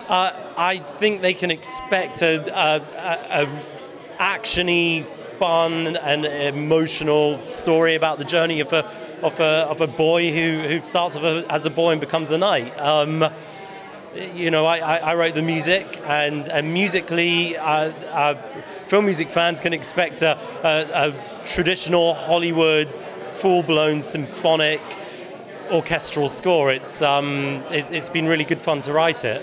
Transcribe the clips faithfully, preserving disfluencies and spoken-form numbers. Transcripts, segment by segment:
Uh, I think they can expect a, a, a, a actiony, fun, and emotional story about the journey of a of a of a boy who who starts as a boy and becomes a knight. Um, you know, I, I wrote the music, and and musically, uh, uh, film music fans can expect a, a, a traditional Hollywood, full-blown symphonic orchestral score. It's um, it, it's been really good fun to write it.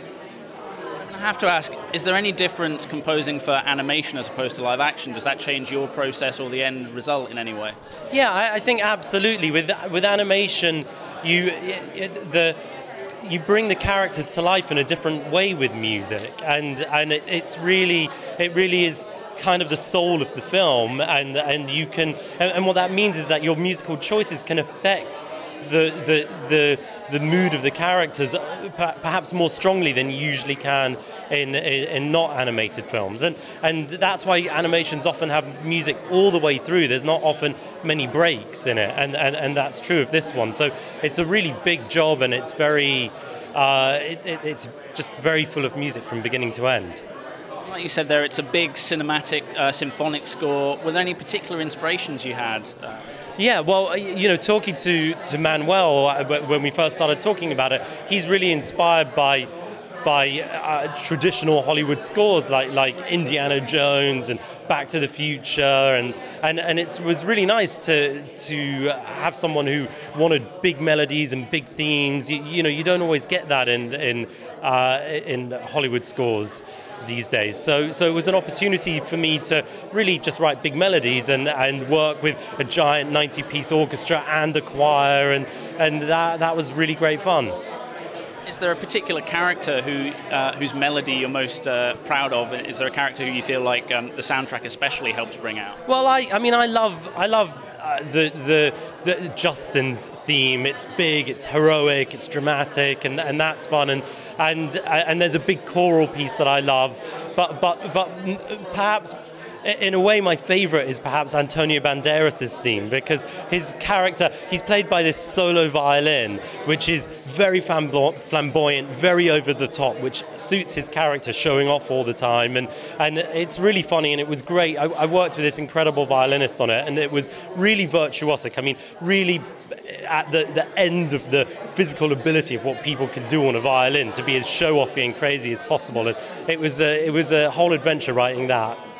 I have to ask, is there any difference composing for animation as opposed to live action? Does that change your process or the end result in any way? Yeah, I, I think absolutely. With with animation, you it, the you bring the characters to life in a different way with music, and and it, it's really it really is kind of the soul of the film, and and you can and, and what that means is that your musical choices can affect the the the the mood of the characters perhaps more strongly than you usually can in, in in not animated films, and and that's why animations often have music all the way through. There's not often many breaks in it, and and, and that's true of this one. So it's a really big job, and it's very uh, it, it, it's just very full of music from beginning to end. Like you said there, it's a big cinematic uh, symphonic score. Were there any particular inspirations you had? Uh, Yeah, well, you know, talking to, to Manuel when we first started talking about it, he's really inspired by by uh, traditional Hollywood scores like like Indiana Jones and Back to the Future, and and, and it was really nice to to have someone who wanted big melodies and big themes. You, you know, you don't always get that in in uh, in Hollywood scores these days. So so it was an opportunity for me to really just write big melodies and, and work with a giant ninety-piece orchestra and a choir, and, and that that was really great fun. Is there a particular character who uh, whose melody you're most uh, proud of? Is there a character who you feel like um, the soundtrack especially helps bring out? Well, I I mean I love I love uh, the, the the Justin's theme. It's big, it's heroic, it's dramatic, and and that's fun. And and and there's a big choral piece that I love, but but but perhaps in a way my favorite is perhaps Antonio Banderas' theme, because his character, he's played by this solo violin, which is very flamboyant, very over the top, which suits his character, showing off all the time, and and it's really funny, and it was great. I, I worked with this incredible violinist on it, and it was really virtuosic. I mean, really at the, the end of the physical ability of what people could do on a violin, to be as show-offy and crazy as possible. And it was a, it was a whole adventure writing that.